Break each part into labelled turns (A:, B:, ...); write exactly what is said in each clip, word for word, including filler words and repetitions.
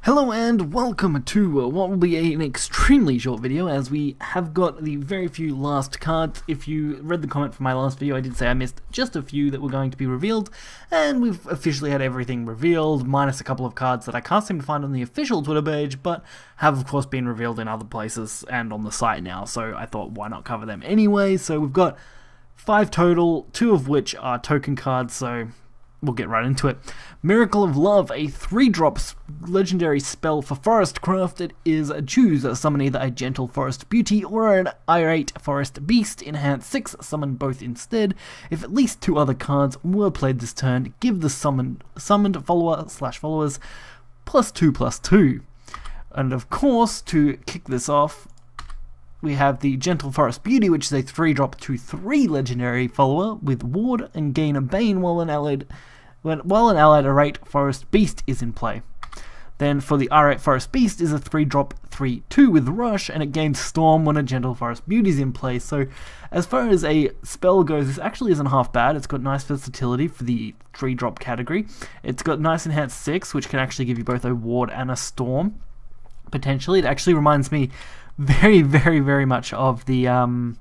A: Hello and welcome to uh, what will be an extremely short video, as we have got the very few last cards. If you read the comment from my last video, I did say I missed just a few that were going to be revealed, and we've officially had everything revealed, minus a couple of cards that I can't seem to find on the official Twitter page, but have of course been revealed in other places and on the site now, so I thought why not cover them anyway. So we've got five total, two of which are token cards, so we'll get right into it. Miracle of Love, a three drop legendary spell for Forest Craft. It is a choose, summon either a Gentle Forest Beauty or an irate Forest Beast. Enhance six, summon both instead. If at least two other cards were played this turn, give the summoned, summoned follower slash followers plus two plus two. And of course, to kick this off, we have the Gentle Forest Beauty, which is a three drop two three legendary follower with Ward and gain a Bane while an allied when, while an allied irate Forest Beast is in play. Then for the irate Forest Beast is a three drop three two with Rush, and it gains Storm when a Gentle Forest Beauty is in play. So as far as a spell goes, this actually isn't half bad. It's got nice versatility for the three drop category. It's got nice enhanced six, which can actually give you both a Ward and a Storm. Potentially, it actually reminds me very, very, very much of the, um,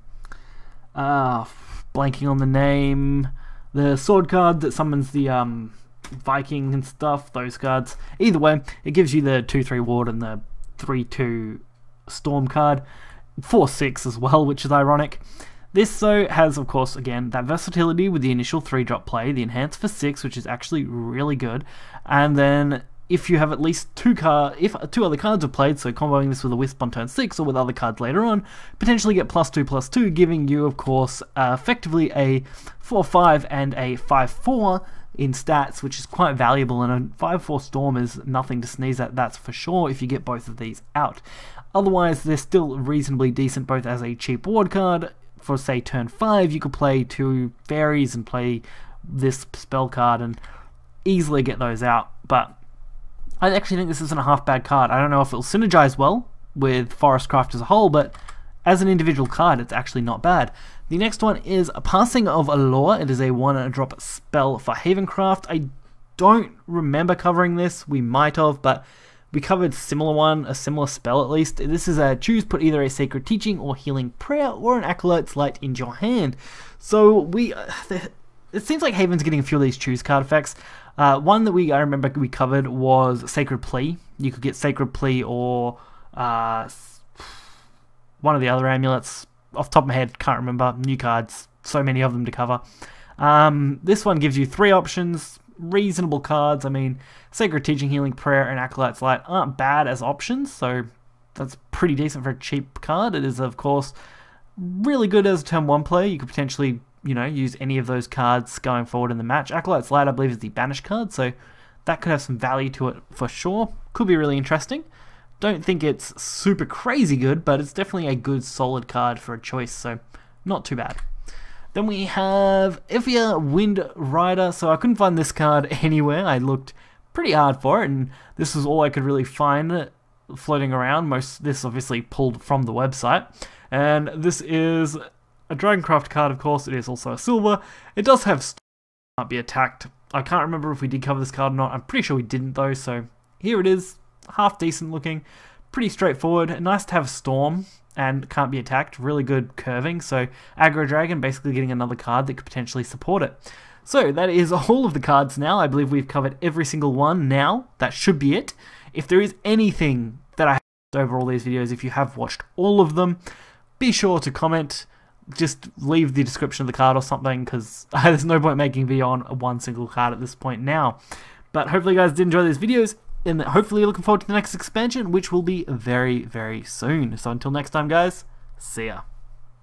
A: uh, blanking on the name, the sword card that summons the, um, Viking and stuff, those cards. Either way, it gives you the two three ward and the three two storm card, four six as well, which is ironic. This, though, has, of course, again, that versatility with the initial three drop play, the enhance for six, which is actually really good, and then if you have at least two card, if two other cards are played, so comboing this with a Wisp on turn six or with other cards later on, potentially get plus two plus two, giving you, of course, uh, effectively a four five and a five four in stats, which is quite valuable, and a five four Storm is nothing to sneeze at, that's for sure, if you get both of these out. Otherwise, they're still reasonably decent both as a cheap ward card. For, say, turn five, you could play two fairies and play this spell card and easily get those out, but I actually think this isn't a half bad card. I don't know if it'll synergize well with Forest Craft as a whole, but as an individual card, it's actually not bad. The next one is a Passing of Allure. It is a one drop spell for Havencraft. I don't remember covering this. We might have, but we covered a similar one, a similar spell at least. This is a choose, put either a Sacred Teaching or Healing Prayer or an Acolyte's Light into your hand. So we, uh, it seems like Haven's getting a few of these choose card effects. Uh, one that we I remember we covered was Sacred Plea. You could get Sacred Plea or uh, one of the other amulets. Off the top of my head, can't remember. New cards, so many of them to cover. Um, this one gives you three options, reasonable cards. I mean, Sacred Teaching, Healing Prayer, and Acolyte's Light aren't bad as options, so that's pretty decent for a cheap card. It is, of course, really good as a turn one play. You could potentially, you know, use any of those cards going forward in the match. Acolyte's Light, I believe, is the banish card, so that could have some value to it for sure. Could be really interesting. Don't think it's super crazy good, but it's definitely a good, solid card for a choice, so not too bad. Then we have Evia Wind Rider. So I couldn't find this card anywhere. I looked pretty hard for it, and this was all I could really find floating around. Most this obviously pulled from the website, and this is a Dragoncraft card, of course. It is also a silver. It does have Storm, can't be attacked. I can't remember if we did cover this card or not. I'm pretty sure we didn't though, so here it is. Half decent looking. Pretty straightforward. Nice to have a Storm and can't be attacked. Really good curving. So Aggro Dragon basically getting another card that could potentially support it. So that is all of the cards now. I believe we've covered every single one now. That should be it. If there is anything that I have over all these videos, if you have watched all of them, be sure to comment. Just leave the description of the card or something, because there's no point making a video on one single card at this point now. But hopefully you guys did enjoy these videos, and hopefully you're looking forward to the next expansion, which will be very, very soon. So until next time, guys, see ya.